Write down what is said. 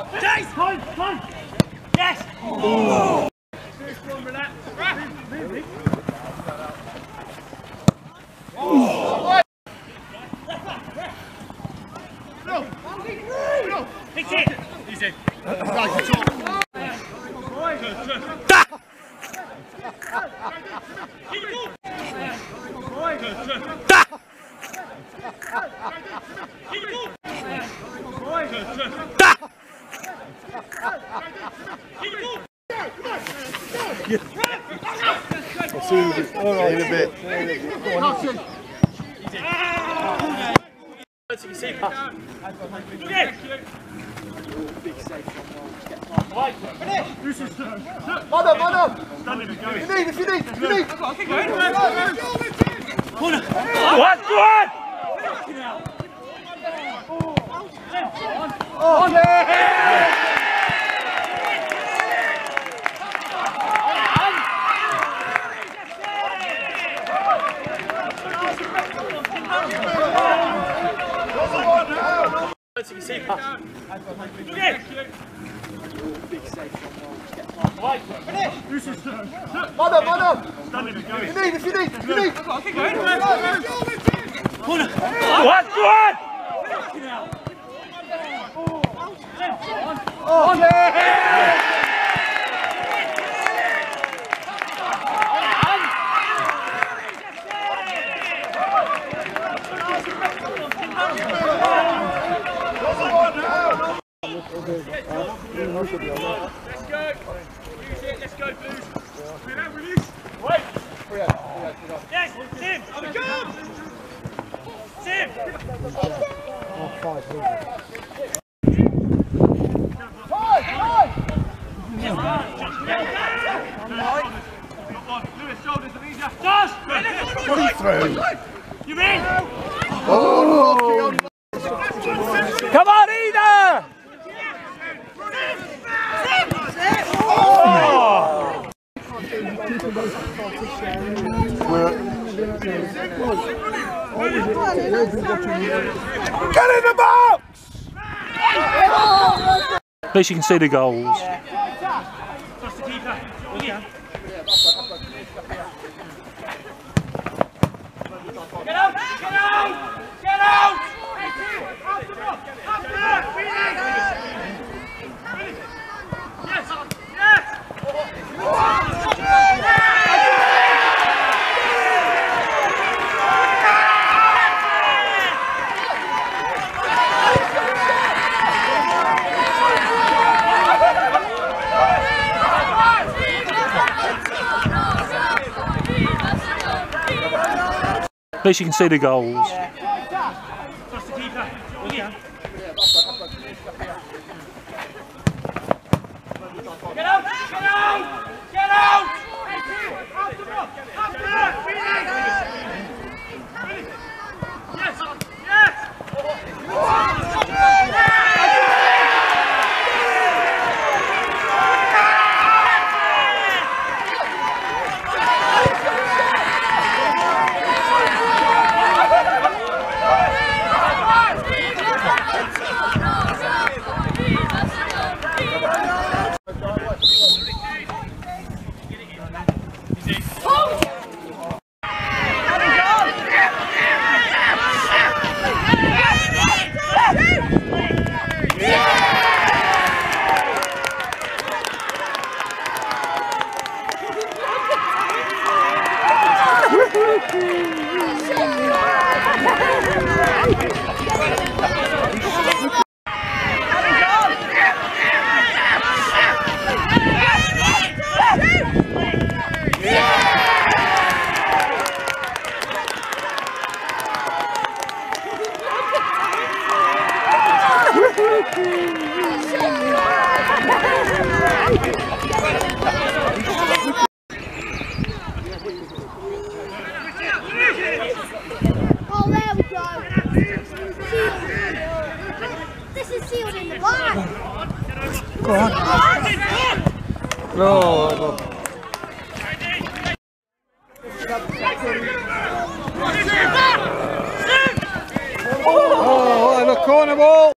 Yes! Oh. Hit it! Easy. All right, in a bit. If you need. Oh, yeah! If you need. Oh, yeah! Let's go, Blues. Wait. Yes, Tim. Tim. Lewis, shoulders, Alicia. Josh! What are you throwing? You in? Oh! Come on, Ida! Get in the box! At least you can see the goals. Trust the keeper. Get out! Get out! Get out! At least you can see the goals. Trust the keeper. Get out! Get out! Get out! Oh, there we go. This is sealed in the bag. Go on. No. Oh, and a corner ball.